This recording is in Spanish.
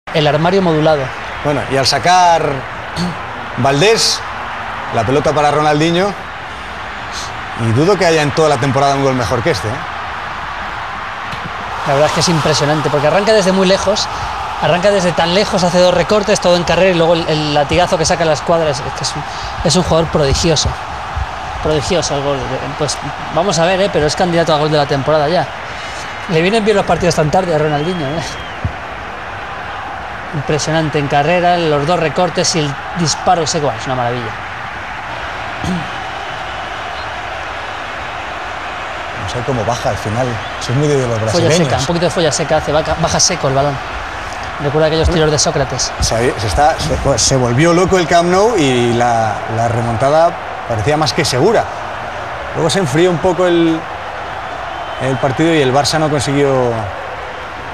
El armario modulado. Bueno, y al sacar Valdés, la pelota para Ronaldinho, y dudo que haya en toda la temporada un gol mejor que este, ¿eh? La verdad es que es impresionante, porque arranca desde muy lejos, arranca desde tan lejos, hace 2 recortes, todo en carrera, y luego el latigazo que saca a la escuadra es un jugador prodigioso. Prodigioso el gol. Pues vamos a ver, pero es candidato a gol de la temporada ya. Le vienen bien los partidos tan tarde a Ronaldinho, ¿eh? Impresionante en carrera, los 2 recortes y el disparo seco, es una maravilla. No sé cómo baja al final, eso es muy de los Folla brasileños. seca, un poquito de folla seca hace, baja seco el balón. Recuerda aquellos tiros de Sócrates. Se volvió loco el Camp Nou y la remontada parecía más que segura. Luego se enfrió un poco el partido y el Barça no consiguió